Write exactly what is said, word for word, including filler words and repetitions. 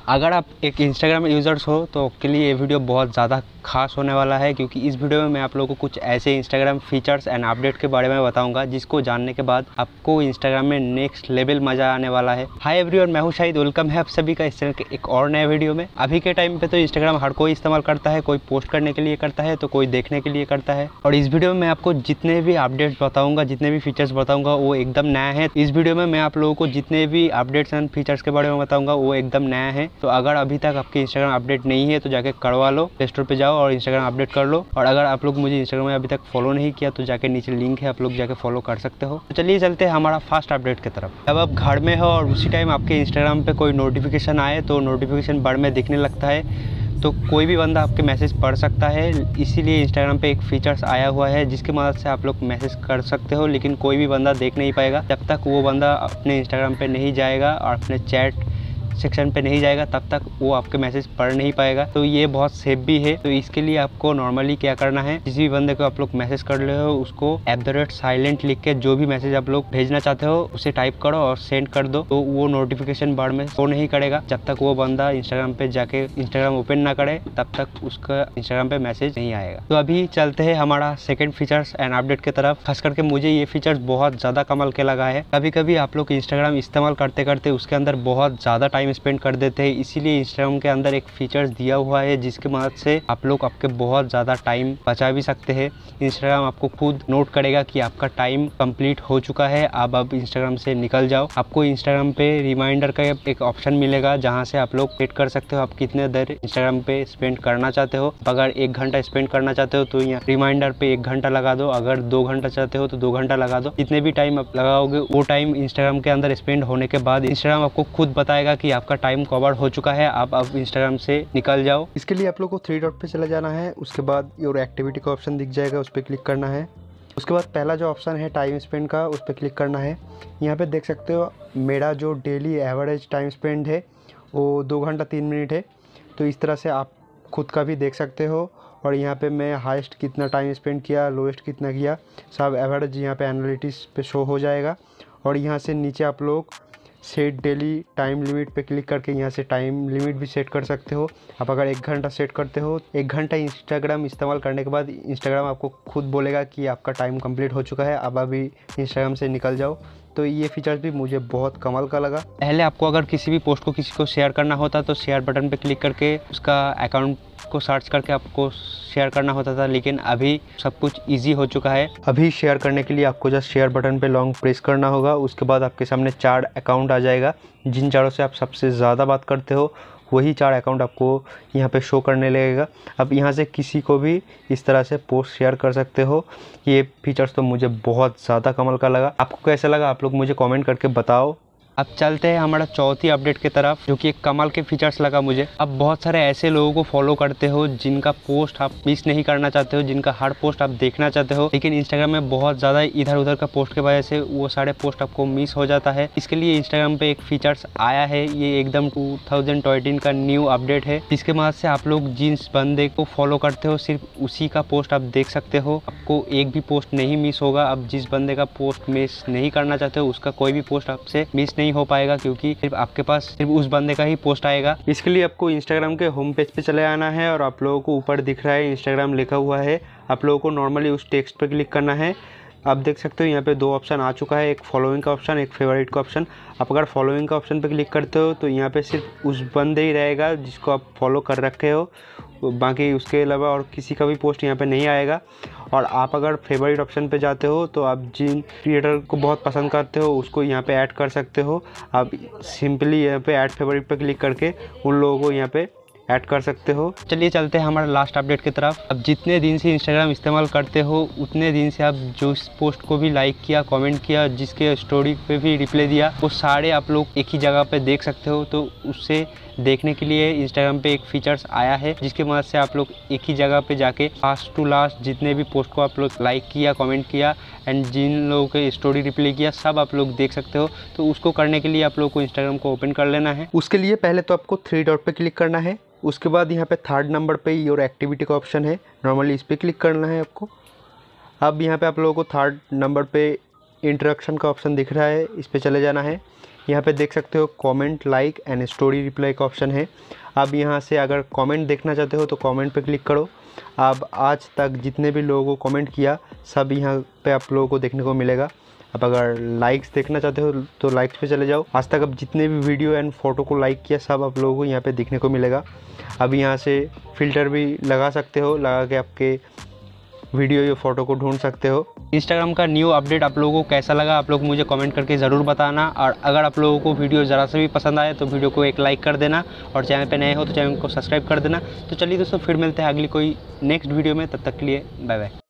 अगर आप एक इंस्टाग्राम यूज़र्स हो तो आपके लिए ये वीडियो बहुत ज़्यादा खास होने वाला है, क्योंकि इस वीडियो में मैं आप लोगों को कुछ ऐसे इंस्टाग्राम फीचर्स एंड अपडेट के बारे में बताऊंगा जिसको जानने के बाद आपको इंस्टाग्राम में नेक्स्ट लेवल मज़ा आने वाला है। हाय एवरीवन, मैं हूं शाहिद। वेलकम है आप सभी का इस चैनल के एक और नए वीडियो में। अभी के टाइम पे तो इंस्टाग्राम हर कोई इस्तेमाल करता है, कोई पोस्ट करने के लिए करता है तो कोई देखने के लिए करता है। और इस वीडियो में मैं आपको जितने भी अपडेट्स बताऊँगा, जितने भी फीचर्स बताऊँगा वो एकदम नया है। इस वीडियो में मैं आप लोगों को जितने भी अपडेट्स एंड फीचर्स के बारे में बताऊँगा वो एकदम नया है। तो अगर अभी तक आपके इंस्टाग्राम अपडेट नहीं है तो जाके करवा लो, प्ले स्टोर पे जाओ और इंस्टाग्राम अपडेट कर लो। और अगर आप लोग मुझे इंस्टाग्राम में अभी तक फॉलो नहीं किया तो जाके नीचे लिंक है, आप लोग जाके फॉलो कर सकते हो। तो चलिए चलते हैं हमारा फास्ट अपडेट की तरफ। जब आप घर में हो और उसी टाइम आपके इंस्टाग्राम पे कोई नोटिफिकेशन आए तो नोटिफिकेशन बार में दिखने लगता है, तो कोई भी बंदा आपके मैसेज पढ़ सकता है। इसीलिए इंस्टाग्राम पे एक फीचर्स आया हुआ है जिसकी मदद से आप लोग मैसेज कर सकते हो, लेकिन कोई भी बंदा देख नहीं पाएगा। जब तक वो बंदा अपने इंस्टाग्राम पे नहीं जाएगा और अपने चैट सेक्शन पे नहीं जाएगा तब तक वो आपके मैसेज पढ़ नहीं पाएगा। तो ये बहुत सेफ भी है। तो इसके लिए आपको नॉर्मली क्या करना है, किसी भी बंदे को आप लोग मैसेज कर रहे हो उसको एट द रेट साइलेंट लिख के जो भी मैसेज आप लोग भेजना चाहते हो उसे टाइप करो और सेंड कर दो। तो वो नोटिफिकेशन बार में शो नहीं करेगा जब तक वो बंदा इंस्टाग्राम पे जाके इंस्टाग्राम ओपन ना करे, तब तक उसका इंस्टाग्राम पे मैसेज नहीं आएगा। तो अभी चलते हैं हमारा सेकेंड फीचर्स एंड अपडेट की तरफ। खास करके मुझे ये फीचर्स बहुत ज्यादा कमाल के लगा है। कभी कभी आप लोग इंस्टाग्राम इस्तेमाल करते करते उसके अंदर बहुत ज्यादा टाइम स्पेंड कर देते हैं, इसीलिए इंस्टाग्राम के अंदर एक फीचर्स दिया हुआ है जिसकी मदद से आप लोग आपके बहुत ज़्यादा टाइम बचा भी सकते हैं। इंस्टाग्राम आपको खुद नोट करेगा कि आपका टाइम कंप्लीट हो चुका है, अब आप इंस्टाग्राम से निकल जाओ। आपको इंस्टाग्राम पे रिमाइंडर का एक ऑप्शन मिलेगा जहां से आप लोग सेट कर सकते हो आप कितने देर इंस्टाग्राम पे स्पेंड करना चाहते हो। अगर एक घंटा स्पेंड करना चाहते हो तो यहाँ रिमाइंडर पे एक घंटा लगा दो, अगर दो घंटा चाहते हो तो दो घंटा लगा दो। जितने भी टाइम आप लगाओगे वो टाइम इंस्टाग्राम के अंदर स्पेंड होने के बाद इंस्टाग्राम आपको खुद बताएगा कि आपका टाइम कवर हो चुका है, आप अब इंस्टाग्राम से निकल जाओ। इसके लिए आप लोग को थ्री डॉट पे चले जाना है, उसके बाद योर एक्टिविटी का ऑप्शन दिख जाएगा, उस पर क्लिक करना है। उसके बाद पहला जो ऑप्शन है टाइम स्पेंड का, उस पर क्लिक करना है। यहाँ पे देख सकते हो मेरा जो डेली एवरेज टाइम स्पेंड है वो दो घंटा तीन मिनट है। तो इस तरह से आप खुद का भी देख सकते हो। और यहाँ पे मैं हाईएस्ट कितना टाइम स्पेंड किया, लोएस्ट कितना किया, सब एवरेज यहाँ पे एनालिटिक्स पे शो हो जाएगा। और यहाँ से नीचे आप लोग सेट डेली टाइम लिमिट पे क्लिक करके यहाँ से टाइम लिमिट भी सेट कर सकते हो। आप अगर एक घंटा सेट करते हो, एक घंटा इंस्टाग्राम इस्तेमाल करने के बाद इंस्टाग्राम आपको खुद बोलेगा कि आपका टाइम कंप्लीट हो चुका है, अब अभी इंस्टाग्राम से निकल जाओ। तो ये फीचर्स भी मुझे बहुत कमाल का लगा। पहले आपको अगर किसी भी पोस्ट को किसी को शेयर करना होता तो शेयर बटन पे क्लिक करके उसका अकाउंट को सर्च करके आपको शेयर करना होता था, लेकिन अभी सब कुछ इजी हो चुका है। अभी शेयर करने के लिए आपको जस्ट शेयर बटन पे लॉन्ग प्रेस करना होगा, उसके बाद आपके सामने चार अकाउंट आ जाएगा। जिन चारों से आप सबसे ज़्यादा बात करते हो वही चार अकाउंट आपको यहाँ पे शो करने लगेगा। अब यहाँ से किसी को भी इस तरह से पोस्ट शेयर कर सकते हो। ये फीचर्स तो मुझे बहुत ज़्यादा कमाल का लगा। आपको कैसा लगा आप लोग मुझे कमेंट करके बताओ। अब चलते हैं हमारा चौथी अपडेट की तरफ, जो कि एक कमाल के फीचर्स लगा मुझे। अब बहुत सारे ऐसे लोगों को फॉलो करते हो जिनका पोस्ट आप मिस नहीं करना चाहते हो, जिनका हर पोस्ट आप देखना चाहते हो, लेकिन इंस्टाग्राम में बहुत ज़्यादा इधर उधर का पोस्ट के वजह से वो सारे पोस्ट आपको मिस हो जाता है। इसके लिए इंस्टाग्राम पे एक फीचर्स आया है, ये एकदम टू थाउजेंड ट्वेंटी का न्यू अपडेट है, जिसके मदद से आप लोग जिस बंदे को फॉलो करते हो सिर्फ उसी का पोस्ट आप देख सकते हो। आपको एक भी पोस्ट नहीं मिस होगा। अब जिस बंदे का पोस्ट मिस नहीं करना चाहते हो उसका कोई भी पोस्ट आपसे मिस नहीं हो पाएगा, क्योंकि सिर्फ आपके पास सिर्फ उस बंदे का ही पोस्ट आएगा। इसके लिए आपको इंस्टाग्राम के होम पेज पे चले आना है और आप लोगों को ऊपर दिख रहा है इंस्टाग्राम लिखा हुआ है, आप लोगों को नॉर्मली उस टेक्स्ट पे क्लिक करना है। आप देख सकते हो यहाँ पे दो ऑप्शन आ चुका है, एक फॉलोइंग का ऑप्शन, एक फेवरेट का ऑप्शन। आप अगर फॉलोइंग का ऑप्शन पे क्लिक करते हो तो यहाँ पे सिर्फ उस बंदे ही रहेगा जिसको आप फॉलो कर रखे हो, बाकी उसके अलावा और किसी का भी पोस्ट यहाँ पे नहीं आएगा। और आप अगर फेवरेट ऑप्शन पे जाते हो तो आप जिन क्रिएटर को बहुत पसंद करते हो उसको यहाँ पे ऐड कर सकते हो। आप सिंपली यहाँ पे ऐड फेवरेट पे क्लिक करके उन लोगों को यहाँ पे ऐड कर सकते हो। चलिए चलते हैं हमारा लास्ट अपडेट की तरफ। अब जितने दिन से इंस्टाग्राम इस्तेमाल करते हो उतने दिन से आप जो इस पोस्ट को भी लाइक किया, कमेंट किया, जिसके स्टोरी पे भी रिप्लाई दिया, वो सारे आप लोग एक ही जगह पे देख सकते हो। तो उससे देखने के लिए इंस्टाग्राम पे एक फीचर्स आया है जिसकी मदद से आप लोग एक ही जगह पे जाके फास्ट टू लास्ट जितने भी पोस्ट को आप लोग लाइक किया, कमेंट किया एंड जिन लोगों के स्टोरी रिप्लाई किया सब आप लोग देख सकते हो। तो उसको करने के लिए आप लोग को इंस्टाग्राम को ओपन कर लेना है। उसके लिए पहले तो आपको थ्री डॉट पे क्लिक करना है, उसके बाद यहाँ पे थर्ड नंबर पे योर एक्टिविटी का ऑप्शन है, नॉर्मली इस पर क्लिक करना है आपको। अब यहाँ पे आप लोगों को थर्ड नंबर पे इंट्रोडक्शन का ऑप्शन दिख रहा है, इस पर चले जाना है। यहाँ पे देख सकते हो comment, like and story reply का ऑप्शन है। अब यहाँ से अगर कमेंट देखना चाहते हो तो कमेंट पे क्लिक करो। अब आज तक जितने भी लोगों को कमेंट किया सब यहाँ पे आप लोगों को देखने को मिलेगा। अब अगर लाइक्स देखना चाहते हो तो लाइक्स पे चले जाओ। आज तक अब जितने भी वीडियो एंड फोटो को लाइक किया सब आप लोगों को यहाँ पे देखने को मिलेगा। अब यहाँ से फ़िल्टर भी लगा सकते हो, लगा के आपके वीडियो या फोटो को ढूंढ सकते हो। इंस्टाग्राम का न्यू अपडेट आप लोगों को कैसा लगा आप लोग मुझे कमेंट करके ज़रूर बताना। और अगर आप लोगों को वीडियो ज़रा से भी पसंद आए तो वीडियो को एक लाइक कर देना और चैनल पे नए हो तो चैनल को सब्सक्राइब कर देना। तो चलिए दोस्तों, फिर मिलते हैं अगली कोई नेक्स्ट वीडियो में, तब तक के लिए बाय बाय।